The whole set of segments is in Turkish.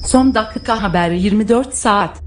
Son dakika haberi 24 saat.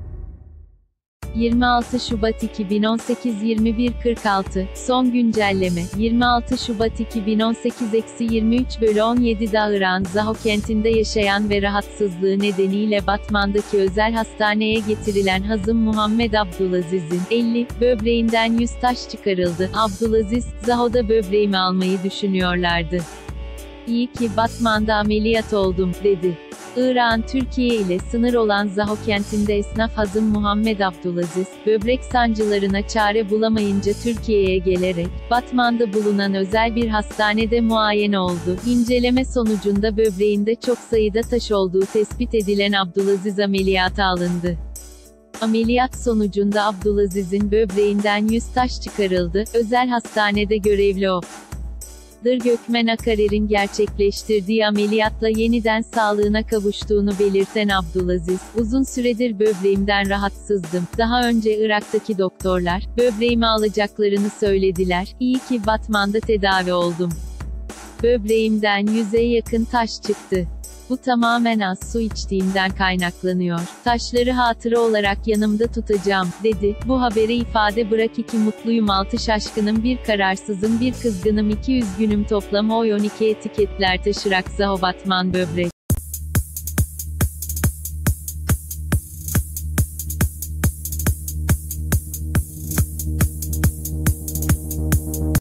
26 Şubat 2018 21.46 Son güncelleme 26 Şubat 2018 -23/17 Dağıran Zaho kentinde yaşayan ve rahatsızlığı nedeniyle Batman'daki özel hastaneye getirilen Hazım Muhammed Abdulaziz'in 50 böbreğinden 100 taş çıkarıldı. Abdulaziz, Zaho'da böbreğimi almayı düşünüyorlardı. İyi ki Batman'da ameliyat oldum, dedi. Irak'ın Türkiye ile sınır olan Zaho kentinde esnaf Hazım Muhammed Abdulaziz, böbrek sancılarına çare bulamayınca Türkiye'ye gelerek, Batman'da bulunan özel bir hastanede muayene oldu. İnceleme sonucunda böbreğinde çok sayıda taş olduğu tespit edilen Abdulaziz ameliyata alındı. Ameliyat sonucunda Abdulaziz'in böbreğinden 100 taş çıkarıldı. Özel hastanede görevli o. Gökmen Akarer'in gerçekleştirdiği ameliyatla yeniden sağlığına kavuştuğunu belirten Abdulaziz, uzun süredir böbreğimden rahatsızdım. Daha önce Irak'taki doktorlar, böbreğimi alacaklarını söylediler. İyi ki Batman'da tedavi oldum. Böbreğimden 100'e yakın taş çıktı. Bu tamamen az su içtiğimden kaynaklanıyor. Taşları hatıra olarak yanımda tutacağım, dedi. Bu habere ifade bırak 2 mutluyum 6 şaşkınım 1 kararsızım 1 kızgınım 2 üzgünüm toplam oy 12 etiketler taşırak Zaho Batman böbrek.